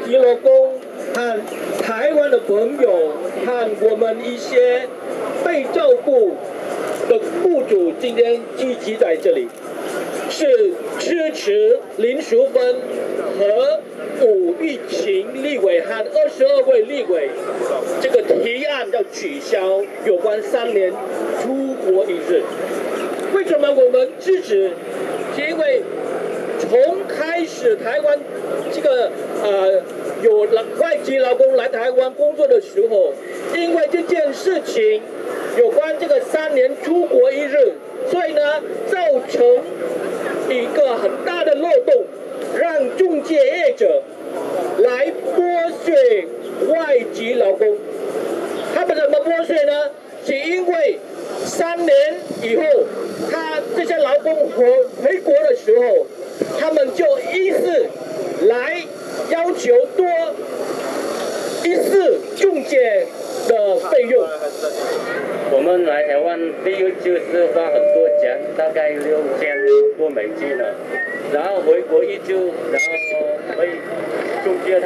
籍劳工和台湾的朋友和我们一些被照顾的雇主今天聚集在这里，是支持林淑芬和伍玉琴立委和22位立委这个提案要取消有关3年出国一日。为什么我们支持？是因为从开始台湾这个有外籍劳工来台湾工作的时候，因为这件事情有关这个3年出国一日，所以呢造成一个很大的漏洞，让中介业者来剥削外籍劳工。他们怎么剥削呢？是因为3年以后，这些劳工回国的时候，他们就依次来要求多一次中介的费用。 我们来台湾第一就是花很多钱，大概6000多美金了，然后回国一周，然后被中介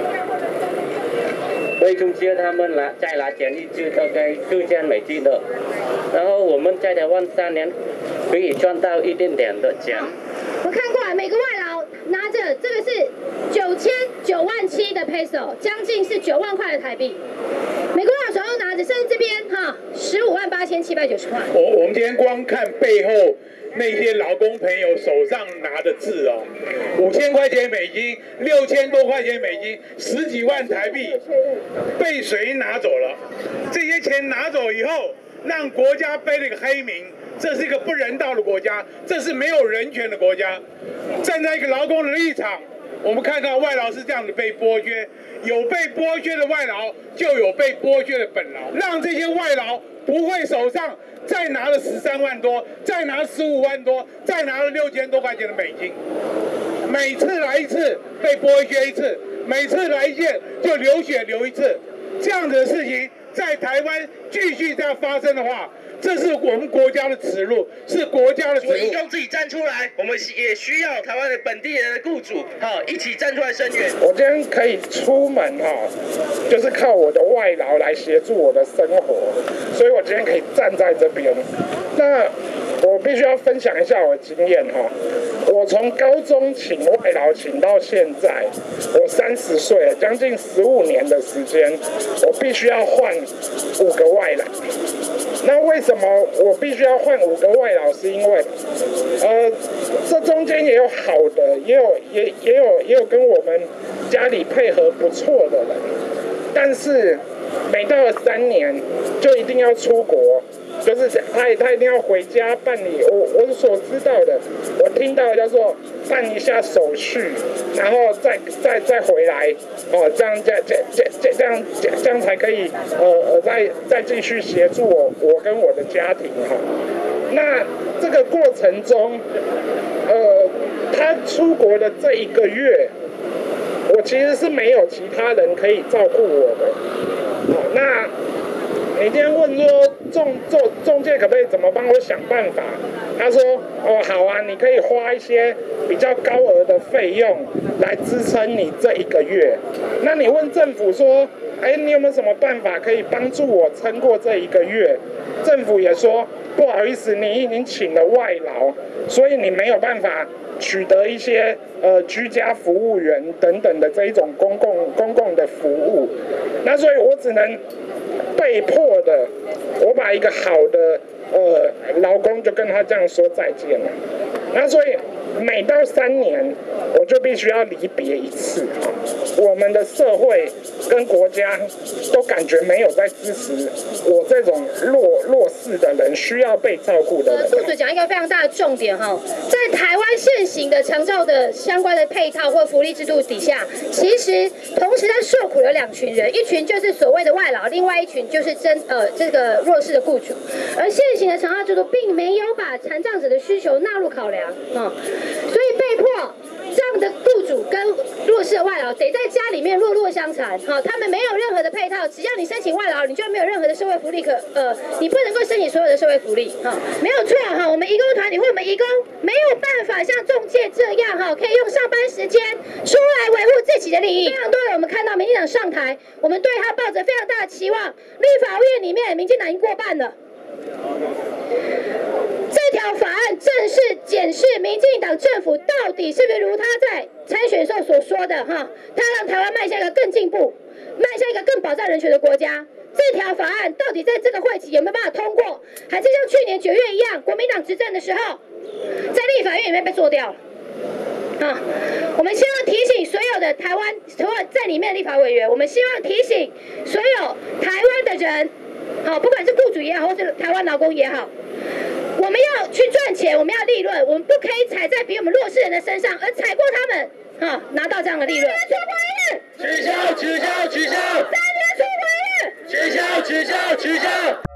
他们再拿钱一周大概4000美金的，然后我们在台湾3年可以赚到一点点的钱。 我看过来，每个外劳拿着这个是9,700的 peso， 将近是9万块的台币。每个外劳手上拿着，甚至这边158790块。 我们今天光看背后那些劳工朋友手上拿的字哦，5000块钱美金，6000多块钱美金，10几万台币，被谁拿走了？这些钱拿走以后，让国家背了一个黑名。这是一个不人道的国家，这是没有人权的国家。站在一个劳工的立场，我们看到外劳是这样的被剥削，有被剥削的外劳，就有被剥削的本劳。让这些外劳不会手上再拿了13万多，再拿15万多，再拿了6000多块钱的美金。每次来一次被剥削一次，每次来一件就流血流一次。这样子的事情在台湾继续这样发生的话，这是我们国家的耻辱，是国家的耻辱。 民众自己站出来，我们也需要台湾的本地人的雇主，一起站出来声援。 我今天可以出门就是靠我的外劳来协助我的生活，所以我今天可以站在这边。那我必须要分享一下我的经验我从高中请外劳请到现在，我30岁了，将近15年的时间，我必须要换5个外劳。那为什么我必须要换5个外劳？是因为，这中间也有好的，也有跟我们家里配合不错的人，但是每到了3年就一定要出国。就是他一定要回家办理我所知道的，我听到叫做办一下手续，然后再回来这样才可以再继续协助我跟我的家庭那这个过程中，他出国的这1个月，我其实是没有其他人可以照顾我的。那你今天问说中介可不可以怎么帮我想办法？他说好啊，你可以花一些比较高额的费用来支撑你这1个月。那你问政府说，你有没有什么办法可以帮助我撑过这1个月？政府也说不好意思，你已经请了外劳，所以你没有办法取得一些居家服务员等等的这一种公共的服务。那所以我只能被迫的，我把一个好的劳工就跟他这样说再见了。那所以每到3年，我就必须要离别一次。我们的社会跟国家都感觉没有在支持我这种弱势的人，需要被照顾的人。 杜嘴讲一个非常大的重点在台湾现行的长照的相关的配套或福利制度底下，其实同时在受苦的2群人，一群就是所谓的外劳，另外一群就是这个弱势的雇主。而现行的长照制度并没有把残障者的需求纳入考量所以被迫照样的雇主跟弱势的外劳得在家里面弱相残，他们没有任何的配套，只要你申请外劳，你就没有任何的社会福利你不能够申请所有的社会福利，没有错我们移工团体或我们移工没有办法像仲介这样可以用上班时间出来维护自己的利益。非常多人我们看到民进党上台，我们对他抱着非常大的期望，立法院里面民进党已经过半了。这条法案正是检视民进党政府到底是不是如他在参选时候所说的他让台湾迈向一个更进步、迈向一个更保障人权的国家。这条法案到底在这个会期有没有办法通过，还是像去年9月一样，国民党执政的时候，在立法院里面被做掉了？我们希望提醒所有的台湾在里面的立法委员，我们希望提醒所有台湾的人，不管是雇主也好，或是台湾劳工也好，我们要去赚钱，我们要利润，我们不可以踩在比我们弱势人的身上，而踩过他们，拿到这样的利润。 取消！取消！取消！ 3年出国日！ 取消！取消！取消！